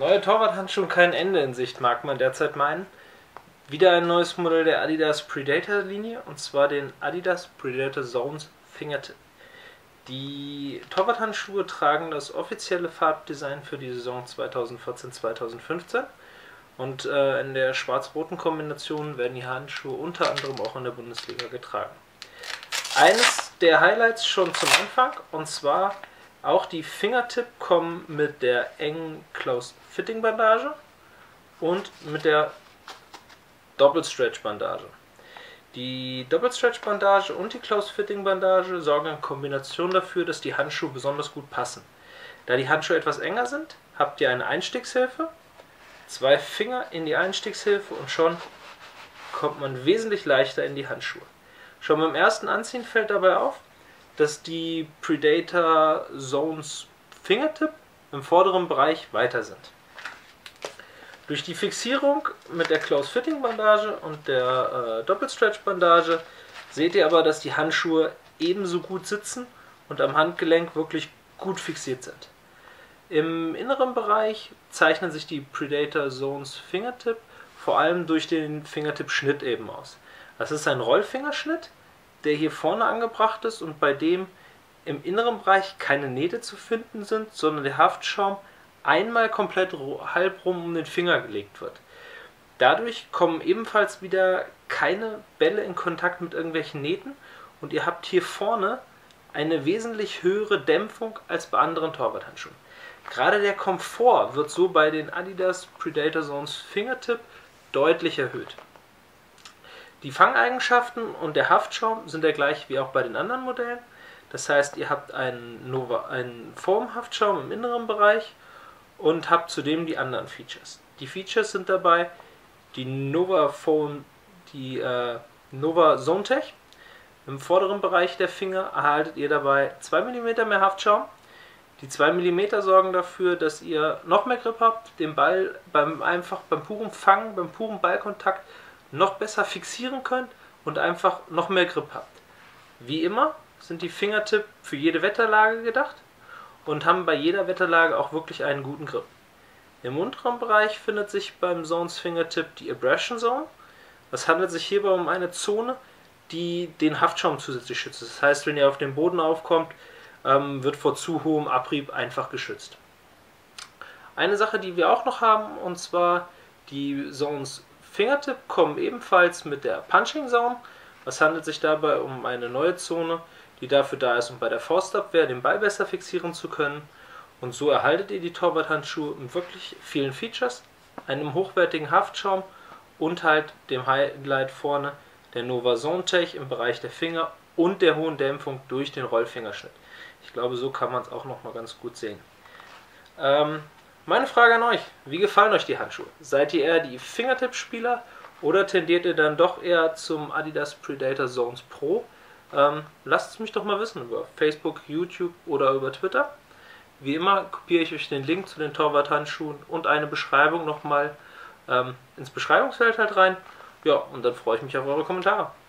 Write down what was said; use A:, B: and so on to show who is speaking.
A: Neue Torwarthandschuhe kein Ende in Sicht, mag man derzeit meinen. Wieder ein neues Modell der Adidas Predator Linie, und zwar den Adidas Predator Zones Fingertip. Die Torwarthandschuhe tragen das offizielle Farbdesign für die Saison 2014-2015 und in der schwarz-roten Kombination werden die Handschuhe unter anderem auch in der Bundesliga getragen. Eines der Highlights schon zum Anfang, und zwar auch die Fingertip kommen mit der engen Close-Fitting-Bandage und mit der Doppel-Stretch-Bandage. Die Doppel-Stretch-Bandage und die Close-Fitting-Bandage sorgen in Kombination dafür, dass die Handschuhe besonders gut passen. Da die Handschuhe etwas enger sind, habt ihr eine Einstiegshilfe, 2 Finger in die Einstiegshilfe und schon kommt man wesentlich leichter in die Handschuhe. Schon beim ersten Anziehen fällt dabei auf, dass die Predator Zones Fingertip im vorderen Bereich weiter sind. Durch die Fixierung mit der Close-Fitting-Bandage und der Doppel-Stretch-Bandage seht ihr aber, dass die Handschuhe ebenso gut sitzen und am Handgelenk wirklich gut fixiert sind. Im inneren Bereich zeichnen sich die Predator Zones Fingertip vor allem durch den Fingertip-Schnitt eben aus. Das ist ein Rollfingerschnitt, der hier vorne angebracht ist und bei dem im inneren Bereich keine Nähte zu finden sind, sondern der Haftschaum einmal komplett halbrum um den Finger gelegt wird. Dadurch kommen ebenfalls wieder keine Bälle in Kontakt mit irgendwelchen Nähten und ihr habt hier vorne eine wesentlich höhere Dämpfung als bei anderen Torwarthandschuhen. Gerade der Komfort wird so bei den Adidas Predator Zones Fingertip deutlich erhöht. Die Fangeigenschaften und der Haftschaum sind der gleich wie auch bei den anderen Modellen. Das heißt, ihr habt einen Foam-Haftschaum im inneren Bereich und habt zudem die anderen Features. Die Features sind dabei die Nova Zone Tech. Im vorderen Bereich der Finger erhaltet ihr dabei 2 mm mehr Haftschaum. Die 2 mm sorgen dafür, dass ihr noch mehr Grip habt, den Ball beim puren Fangen, beim puren Ballkontakt noch besser fixieren könnt und einfach noch mehr Grip habt. Wie immer sind die Fingertip für jede Wetterlage gedacht und haben bei jeder Wetterlage auch wirklich einen guten Grip. Im unteren Bereich findet sich beim Zones Fingertip die Abrasion Zone. Es handelt sich hierbei um eine Zone, die den Haftschaum zusätzlich schützt. Das heißt, wenn ihr auf den Boden aufkommt, wird vor zu hohem Abrieb einfach geschützt. Eine Sache, die wir auch noch haben, und zwar die Zones Fingertip kommen ebenfalls mit der Punching Zone. Es handelt sich dabei um eine neue Zone, die dafür da ist, um bei der Faustabwehr den Ball besser fixieren zu können. Und so erhaltet ihr die Torwarthandschuhe mit wirklich vielen Features, einem hochwertigen Haftschaum und halt dem Highlight vorne der Nova Zone Tech im Bereich der Finger und der hohen Dämpfung durch den Rollfingerschnitt. Ich glaube, so kann man es auch noch mal ganz gut sehen. Meine Frage an euch, wie gefallen euch die Handschuhe? Seid ihr eher die Fingertip-Spieler oder tendiert ihr dann doch eher zum Adidas Predator Zones Pro? Lasst es mich doch mal wissen über Facebook, YouTube oder über Twitter. Wie immer kopiere ich euch den Link zu den Torwarthandschuhen und eine Beschreibung nochmal ins Beschreibungsfeld halt rein. Ja, und dann freue ich mich auf eure Kommentare.